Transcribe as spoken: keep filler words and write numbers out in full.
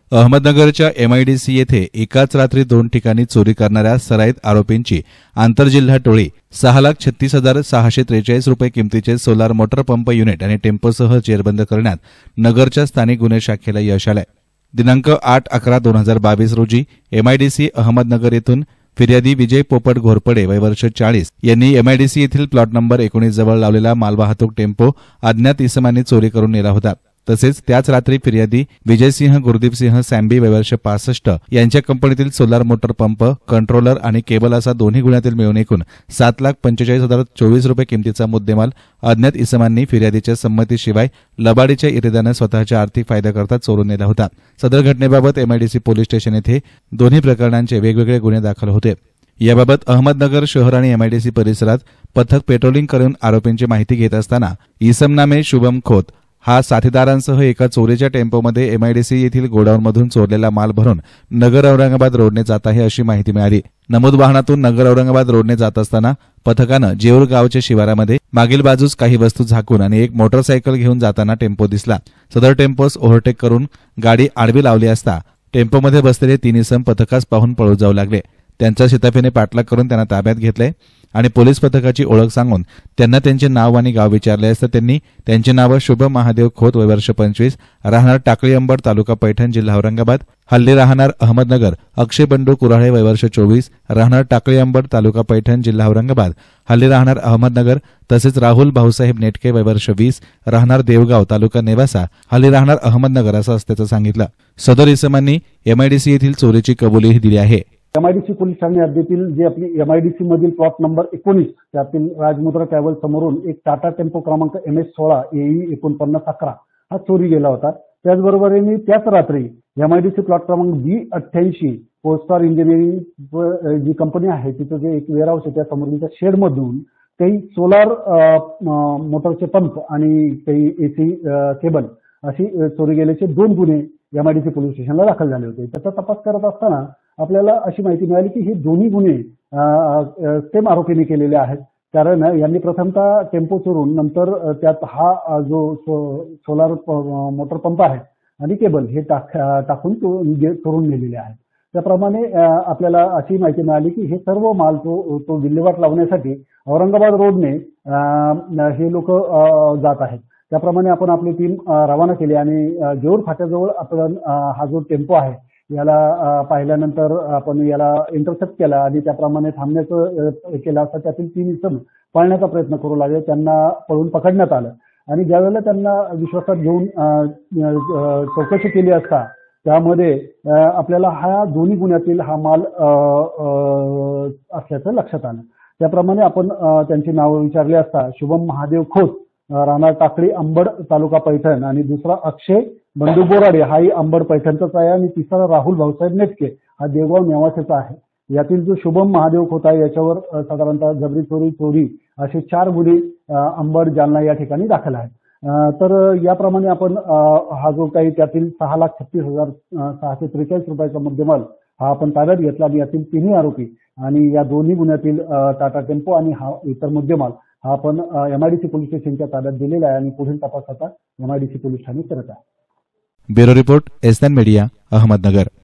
अहमदनगरच्या एमआयडीसी येथे एकाच रात्री दोन ठिकाणी चोरी करणाऱ्या सराईत आरोपींची आंतरजिल्हा टोळी सहा लाख छत्तीस हजार सहाशे त्रेचाळीस रुपये किमतीचे सोलार मोटर पंप युनिट आणि टेम्पोसह जेरबंद करण्यात नगरच्या स्थानिक गुन्हे शाखेला यश आलंय। दिनांक आठ अकरा दोन हजार बावीस रोजी एमआयडीसी अहमदनगर येथून फिर्यादी विजय पोपट घोरपडे वय वर्ष चाळीस यांनी एमआयडीसी येथील प्लॉट नंबर एकोणीस जवळ लावलेला मालवाहतूक टेम्पो अज्ञात इसमांनी चोरी करून नेला होता। तसेच त्याच रात्री फिर्यादी विजयसिंह गुरदीपसिंह सॅम्बी वय वर्ष पासष्ट यांच्या कंपनीतील सोलार मोटर पंप कंट्रोलर आणि केबल असा दोन्ही गुन्ह्यातील मिळून एकूण सात लाख पंचेचाळीस हजार चोवीस रुपये किमतीचा मुद्देमाल अज्ञात इसमांनी फिर्यादीच्या संमतीशिवाय लबाडीच्या इराद्याने स्वतःच्या आर्थिक फायद्याकरता चोरून नेला होता। सदर घटनेबाबत एमआयडीसी पोलीस स्टेशन येथे दोन्ही प्रकरणांचे वेगवेगळे गुन्हे दाखल होते। याबाबत अहमदनगर शहर आणि एमआयडीसी परिसरात पथक पेट्रोलिंग करून आरोपींची माहिती घेत असताना इसम नामे शुभम खोत हा साथीदारांसह एका चोरीच्या टेम्पोमध्ये एमआयडीसी येथील गोडाऊनमधून चोरलेला माल भरून नगर औरंगाबाद रोडने जात आहे अशी माहिती मिळाली। नमूद वाहनातून नगर औरंगाबाद रोडने जात असताना पथकानं जेऊर गावच्या शिवारामध्ये मागील बाजूस काही वस्तू झाकून आणि एक मोटरसायकल घेऊन जाताना टेम्पो दिसला। सदर टेम्पोस ओव्हरटेक करून गाडी आडवी लावली असता टेम्पोमध्ये बसलेले तीन इसम पथकास पाहून पळून जाऊ लागले। त्यांच्या शिताफीने पाठलाग करून त्यांना ताब्यात घेतले आणि पोलीस पथकाची ओळख सांगून त्यांना त्यांचे नाव आणि गाव विचारले असता त्यांनी त्यांची नावं शुभम महादेव खोत वय वर्ष पंचवीस राहणार टाकळी अंबड तालुका पैठण जिल्हा औरंगाबाद, हल्ली राहणार अहमदनगर, अक्षय बंडू कुऱ्हाळे वय वर्ष चोवीस राहणार टाकळी अंबड तालुका पैठण जिल्हा औरंगाबाद, हल्ली राहणार अहमदनगर, तसेच राहुल भाऊसाहेब नेटके वय वर्ष वीस राहणार देवगाव तालुका नेवासा, हल्ली राहणार अहमदनगर असं असल्याचं सांगितलं। सदर इसमांनी एमआयडीसी येथील चोरीची कबुलीही दिली आहे। एमआयडीसी पोलीस ठाणे हद्दीतील जे आपली एमआयडीसी मधील प्लॉट नंबर एकोणीस त्यातील राजमुद्रा ट्रॅव्हल समोरून एक टाटा टेम्पो क्रमांक एम एस सोळा एई एकोणपन्नास अकरा हा चोरी गेला होता। त्याचबरोबर मी त्याच रात्री एमआयडीसी प्लॉट क्रमांक बी अठ्ठ्याऐंशी पोस्टार इंजिनिअरिंग जी कंपनी आहे तिथं जे एक वेअरहाऊस आहे त्या समोरच्या शेडमधून काही सोलार मोटरचे पंप आणि काही एसी केबल अशी चोरी गेल्याचे दोन गुन्हे एमआयडीसी पोलीस स्टेशनला दाखल झाले होते। त्याचा तपास करत असताना आपल्याला अशी माहिती मिळाली की हे दोन्ही गुन्हे सेम आरोपीने केलेले आहेत। कारण यांनी प्रथमतः टेम्पो चोरून नंतर त्यात हा जो सोलार मोटर पंप आहे आणि केबल हे टाकून चोरून नेलेले आहेत। त्याप्रमाणे आपल्याला अशी माहिती मिळाली की हे सर्व माल तो तो विल्हेवाट लावण्यासाठी औरंगाबाद रोडने हे लोक जात आहेत। त्याप्रमाणे आपण आपली टीम रवाना केली आणि जेऊर फाट्याजवळ आपण हा जो टेम्पो आहे याला पाहिल्यानंतर आपण याला इंटरसेप्ट केला आणि त्याप्रमाणे थांबण्याचं केलं असता त्यातील तीन इसम पळण्याचा प्रयत्न करू लागले। त्यांना पळून पकडण्यात आलं आणि ज्यावेळेला त्यांना विश्वासात घेऊन चौकशी केली असता त्यामध्ये आपल्याला हा दोन्ही गुन्ह्यातील हा माल असल्याचं लक्षात आलं। त्याप्रमाणे आपण त्यांची नावं विचारली असता शुभम महादेव खोत राहणार टाकळी अंबड तालुका पैठण आणि दुसरा अक्षय बंडू बोराडे हाही अंबड पैठणचाच आहे आणि तिसरा राहुल भाऊसाहेब नेटके हा देवगाव नेवासेचा आहे। यातील जो शुभम महादेव खोत आहे याच्यावर साधारणतः जबरी चोरी चोरी असे चार गुन्हे अंबड जालना या ठिकाणी दाखल आहेत। तर याप्रमाणे आपण हा जो काही त्यातील सहा लाख छत्तीस हजार सहाशे त्रेचाळीस रुपयाचा मुद्देमाल हा आपण ताब्यात घेतला आणि यातील तिन्ही आरोपी आणि या दोन्ही गुन्ह्यातील टाटा टेम्पो आणि हा इतर मुद्देमाल हा आपण एमआयडीसी पोलीस स्टेशनच्या ताब्यात दिलेला आहे आणि पुढील तपास आता एमआयडीसी पोलीस ठाणे करत आहे। Bureau report S N media Ahmednagar.